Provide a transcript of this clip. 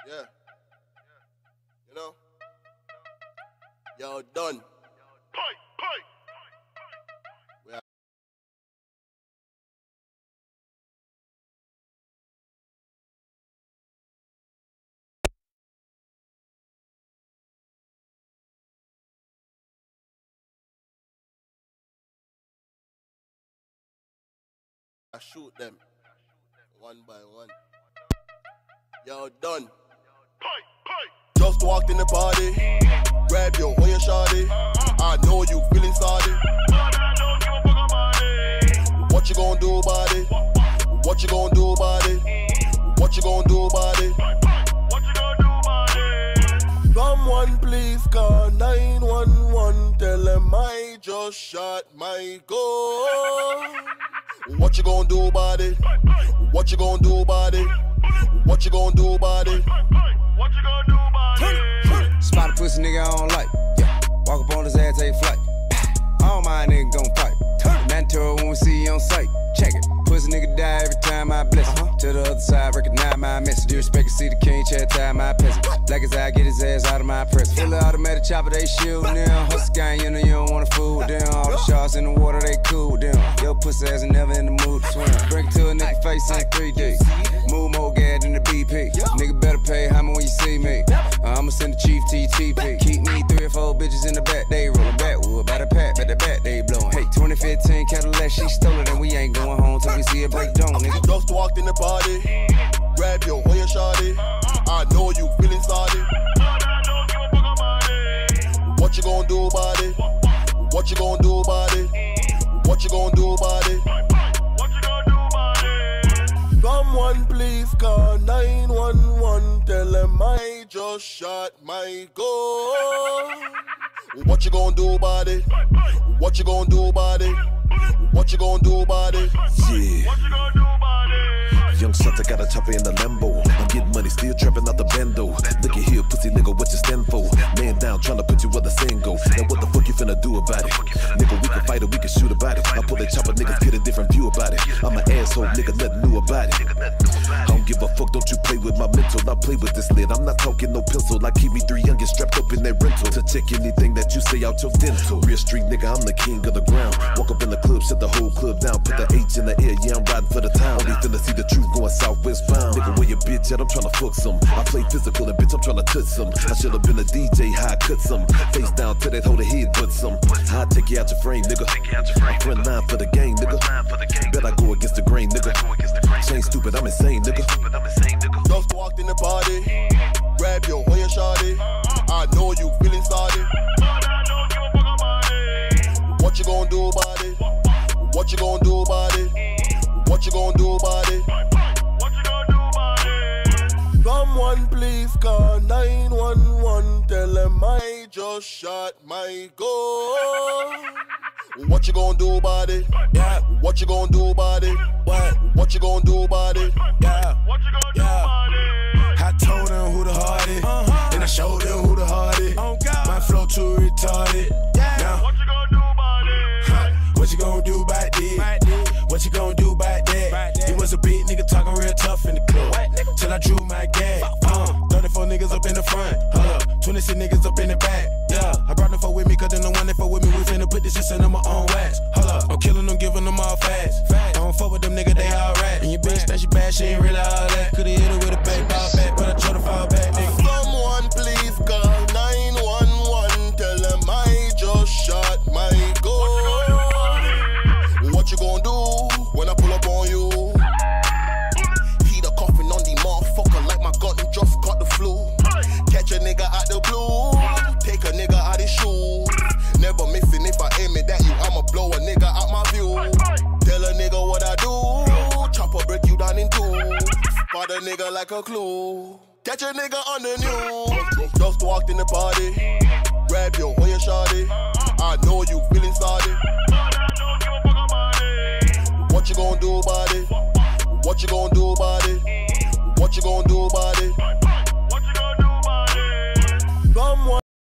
Yeah. You know? Yo, done. I shoot them one by one. Yo, done. Just walked in the party, grab your on your shawty. I know you feeling sorry. What you gonna do about it? What you gonna do about it? What you gonna do about it? Someone please call 911. Tell them I just shot my goal. What you gonna do about it? What you gonna do about it? What you gonna do about it? What you gonna do about it? Spot a pussy nigga I don't like. Yeah. Walk up on his ass, take flight. All my niggas gon' fight. Mandatory when we see you on sight. Check it. Pussy nigga die every time I bless him. To the other side, recognize my message. Disrespect to see the king, chat tie my peasant. Black as I get his ass out of my presence. Full of automatic chopper, they shootin' them. Hustle gang, you know you don't wanna fool with them. All the sharks in the water, they cool with them. Yo pussy ass never in the mood to swim. Break it to a nigga face in 3D. Move more gas than the BP. Nigga better pay hammer when you see me. I'ma send the chief to your TP. Keep me 3 or 4 bitches in the back, they rollin' backwood. By the pack, by the back, they blowin'. Hey, 2015 Cadillac, she stole it, and we ain't going home till we see it break down, nigga. Just walked in the party, grab your on your shawty. I know you feeling sorry. What you gonna do about it? What you gonna do about it? What you gonna do about it? Someone please call 911. Tell them I just shot my goal. What you gonna do about it? What you gonna do about it? What you gonna do about it? Yeah. What you gonna do about it? Young Santa got a chopper in the Lambo. I'm getting money, still trapping out the bando. Look at here, pussy nigga, what you stand for? Man down, trying to put you where the sand go. Now what the fuck you finna do about it? Nigga, we can fight it, we can shoot about it. I pull that chopper, niggas get a different view about it. I'm an asshole, nigga, nothing new about it. I don't give a fuck, don't you play with my mental. I play with this lid, I'm not talking no pencil. I keep me 3 youngins strapped up in that rental. To check anything that you say out your dental. Real street nigga, I'm the king of the ground. Walk up in the club, shut the whole club down. Put the H in the air, yeah, I'm riding for the town. Only finna see the truth going southwest bound. Nigga, where your bitch at? I'm tryna fuck some. I play physical and bitch, I'm tryna touch some. I should've been a DJ, how I cut some. Face down to that hold the head, but some. I'll take you out your frame, nigga. Front line for the game, nigga. Bet I go against the grain, nigga. Chain stupid, I'm insane, nigga. Just walked in the party, grab your on your shawty. I know you feeling sorry. What you gonna do about it? What you gonna do about it? What you gonna do about it? Someone please call 911. Tell them I just shot my goal. What you gonna do about it? Yeah. What you gonna do about it? What you gonna do about it? Yeah. What you gonna do about it? I told them who the hard is, and I showed them who the hard is. My flow too retarded. Now, what you gonna do about it? What you gonna do about this? What you gonna do about that? He was a big nigga talking real tough in the club. Till I drew my gag. 34 niggas up in the front. 26 niggas up in the back. Yeah, I brought them fuck with me, cause they the one that fuck with me. We finna put this shit in my own wax. I'm killing them, giving them all fast. I don't fuck with them niggas, they all rat. And your bitch think she bad, she ain't really all that. Could've hit her with a baseball bat, but I tried to fall back, nigga. Someone please call 911. Tell them I just shot my goal. What you gonna do when I pull up on you? Heat a coffin on the motherfucker like my gun just got the flu. Catch a nigga out the blue, take a nigga out his shoes. Never missing if I aim it at you, I'ma blow a nigga out my view. Tell a nigga what I do, chopper break you down in 2. Spot a nigga like a clue. Catch a nigga on the news. Just walked in the party,